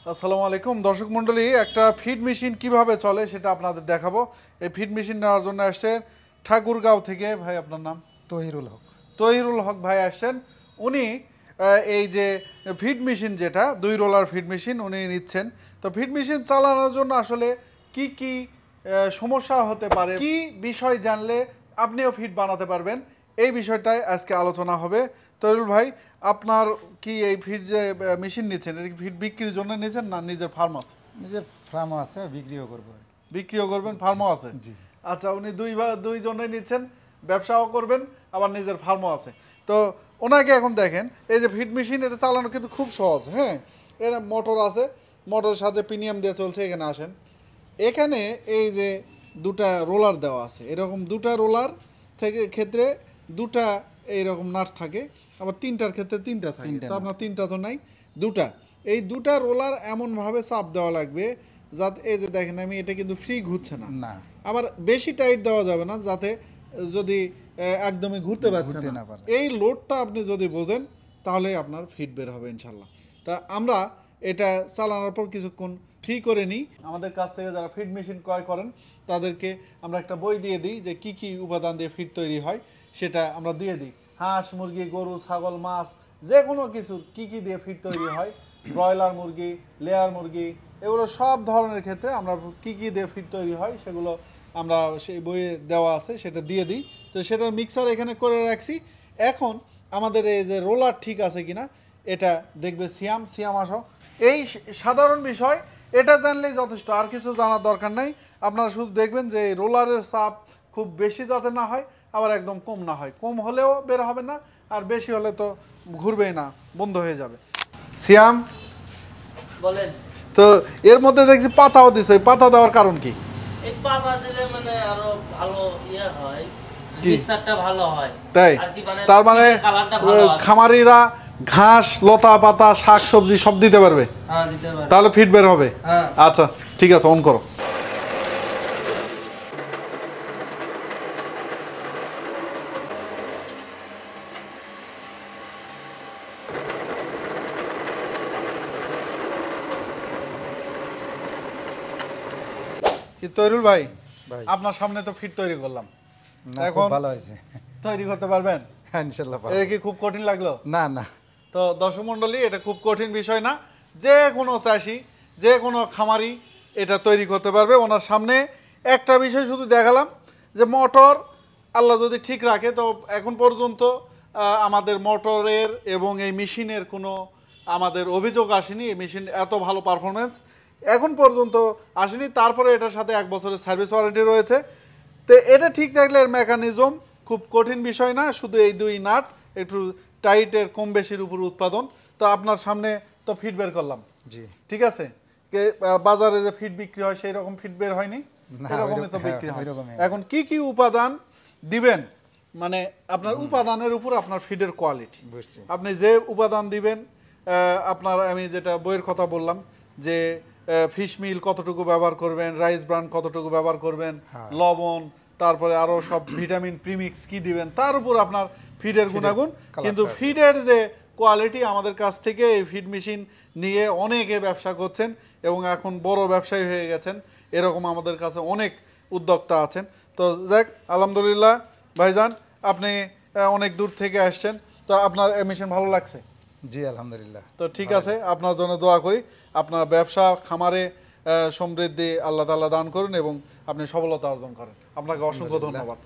আসসালামু আলাইকুম দর্শক মণ্ডলী, একটা ফিড মেশিন কিভাবে চলে সেটা আপনাদের দেখাবো। এই ফিড মেশিন নেওয়ার জন্য আসছেন ঠাকুরগাঁও থেকে। ভাই আপনার নাম? তহিরুল হক। তহিরুল হক ভাই আসছেন। উনি এই যে ফিড মেশিন, যেটা 2 রোলার ফিড মেশিন উনি নিচ্ছেন। তো ফিড মেশিন চালানোর জন্য আসলে কি কি সমস্যা হতে পারে, কি বিষয় জানলে আপনিও ফিড বানাতে পারবেন, এই বিষয়টাই আজকে আলোচনা হবে। তহিরুল ভাই, আপনার কি এই ফিড যে মেশিন নিচ্ছেন, এটা কি ফিড বিক্রির জন্য নিচ্ছেন না নিজের ফার্ম আছে? নিজের ফার্মও আছে, বিক্রিও করবো। বিক্রিও করবেন, ফার্মও আছে? জি। আচ্ছা, উনি দুই জন্যই নিচ্ছেন, ব্যবসাও করবেন আবার নিজের ফার্মও আছে। তো ওনাকে এখন দেখেন, এই যে ফিড মেশিন, এটা চালানো কিন্তু খুব সহজ। হ্যাঁ, এর মোটর আছে, মোটরের সাথে প্রিমিয়াম দিয়ে চলছে। এখানে আসেন, এখানে এই যে দুটা রোলার দেওয়া আছে, এরকম দুটা রোলার থেকে ক্ষেত্রে দুটা এইরকম নাট থাকে, আবার তিনটার ক্ষেত্রে তিনটা থাকে। তো আপনার তিনটা তো নাই, দুটা। এই দুটা রোলার এমনভাবে চাপ দেওয়া লাগবে যাতে, এই যে দেখেন আমি, এটা কিন্তু ফ্রি ঘুরছে না, আবার বেশি টাইট দেওয়া যাবে না যাতে যদি একদমই ঘুরতে পারছে না। এই লোডটা আপনি যদি বোঝেন তাহলে আপনার ফিড বের হবে ইনশাল্লাহ। তা আমরা এটা চালানোর পর কিছুক্ষণ ফ্রি করে নিই। আমাদের কাছ থেকে যারা ফিড মেশিন ক্রয় করেন তাদেরকে আমরা একটা বই দিয়ে দিই যে কি কি উপাদান দিয়ে ফিড তৈরি হয়, সেটা আমরা দিয়ে দিই। হাঁস, মুরগি, গরু, ছাগল, মাছ, যে কোনো কিছু কি কি দিয়ে ফিড তৈরি হয়, ব্রয়লার মুরগি, লেয়ার মুরগি, এগুলো সব ধরনের ক্ষেত্রে আমরা কি কি দিয়ে ফিড তৈরি হয় সেগুলো আমরা সেই বইয়ে দেওয়া আছে, সেটা দিয়ে দিই। তো সেটার মিক্সার এখানে করে রাখছি। এখন আমাদের এই যে রোলার ঠিক আছে কিনা এটা দেখবে সিয়াম আসো। এই সাধারণ বিষয়, এটা জানলেই যথেষ্ট, আর কিছু জানার দরকার নাই। আপনারা শুধু দেখবেন যে রোলারের চাপ খুব বেশি যাতে না হয়, আবার একদম কম না হয়। কম হলেও বের হবে না, আর বেশি হলে তো ঘুরবেই না, বন্ধ হয়ে যাবে। সিয়াম বলেন। তো এর মধ্যে দেখছি পাতাও দিছে, পাতা দেওয়ার কারণ কি? এই পাতা দিলে মানে আরো ভালো হয়, মিক্সারটা ভালো হয়। তাই? তার মানে খামারিরা ঘাস, লতা পাতা, শাক সবজি সব দিতে পারবে? হ্যাঁ, দিতে পারবে। তাহলে ফিড বের হবে? হ্যাঁ। আচ্ছা ঠিক আছে, অন করো। কি তৈরুল ভাই, আপনার সামনে তো ফিড তৈরি করলাম, এখন ভালো হয়েছে। তৈরি করতে পারবেন? হ্যাঁ, ইনশাআল্লাহ। এটা কি খুব কঠিন লাগলো? না না। তো দর্শক মণ্ডলী, এটা খুব কঠিন বিষয় না, যে কোনো চাষি, যে কোনো খামারি এটা তৈরি করতে পারবে। ওনার সামনে একটা বিষয় শুধু দেখালাম যে মোটর আল্লাহ যদি ঠিক রাখে, তো এখন পর্যন্ত আমাদের মোটরের এবং এই মেশিনের কোনো আমাদের অভিযোগ আসেনি। এই মেশিন এত ভালো পারফরমেন্স এখন পর্যন্ত আসেনি। তারপরে এটার সাথে 1 বছরের সার্ভিস ওয়ারেন্টি রয়েছে। তো এটা ঠিক থাকলে এর মেকানিজম খুব কঠিন বিষয় না, শুধু এই 2 নাট একটু টাইটের কম বেশির উপর উৎপাদন। তো আপনার সামনে তো ফিড বের করলাম, জি ঠিক আছে। বাজারে যে ফিড বিক্রি হয় সেই রকম ফিড বের হয়নি, এরকমই তো বিক্রি হয়। এখন কি কি উপাদান দিবেন, মানে আপনার উপাদানের উপর আপনার ফিডের কোয়ালিটি। আপনি যে উপাদান দিবেন, আপনার আমি যেটা বইয়ের কথা বললাম যে ফিশ মিল কতটুকু ব্যবহার করবেন, রাইস ব্রান কতটুকু ব্যবহার করবেন, লবণ, তারপরে আরো সব ভিটামিন প্রিমিক্স কি দিবেন, তার উপর আপনার ফিডের গুণাগুণ। কিন্তু ফিডের যে কোয়ালিটি, আমাদের কাছ থেকে এই ফিড মেশিন নিয়ে অনেকে ব্যবসা করছেন এবং এখন বড় ব্যবসায়ী হয়ে গেছেন, এরকম আমাদের কাছে অনেক উদ্যোক্তা আছেন। তো যাক, আলহামদুলিল্লাহ ভাইজান, আপনি অনেক দূর থেকে আসছেন, তো আপনার এই মেশিন ভালো লাগছে? জি আলহামদুলিল্লাহ। তো ঠিক আছে, আপনার জন্য দোয়া করি, আপনার ব্যবসা খামারে সমৃদ্ধি আল্লাহ তাআলা দান করুন এবং আপনি সফলতা অর্জন করেন। আপনাকে অসংখ্য ধন্যবাদ।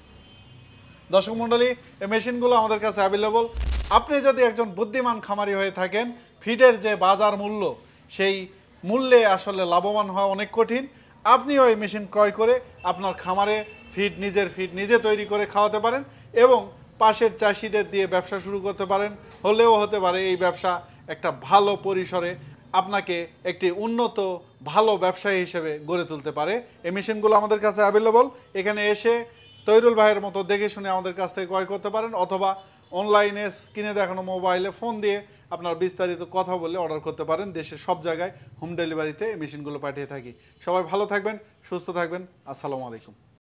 দর্শক মণ্ডলী, এই মেশিনগুলো আমাদের কাছে অ্যাভেলেবল। আপনি যদি একজন বুদ্ধিমান খামারি হয়ে থাকেন, ফিডের যে বাজার মূল্য, সেই মূল্যে আসলে লাভবান হওয়া অনেক কঠিন। আপনিও এই মেশিন ক্রয় করে আপনার খামারে নিজের ফিড নিজে তৈরি করে খাওয়াতে পারেন এবং পাশের চাষিদের দিয়ে ব্যবসা শুরু করতে পারেন। হলেও হতে পারে এই ব্যবসা একটা ভালো পরিসরে আপনাকে একটি উন্নত ভালো ব্যবসায়ী হিসেবে গড়ে তুলতে পারে। এই মেশিনগুলো আমাদের কাছে অ্যাভেলেবল। এখানে এসে তৈরুল ভাইয়ের মতো দেখে শুনে আমাদের কাছ থেকে ক্রয় করতে পারেন, অথবা অনলাইনে কিনে দেখানো মোবাইলে ফোন দিয়ে আপনার বিস্তারিত কথা বলে অর্ডার করতে পারেন। দেশের সব জায়গায় হোম ডেলিভারিতে এই মেশিনগুলো পাঠিয়ে থাকি। সবাই ভালো থাকবেন, সুস্থ থাকবেন। আসসালামু আলাইকুম।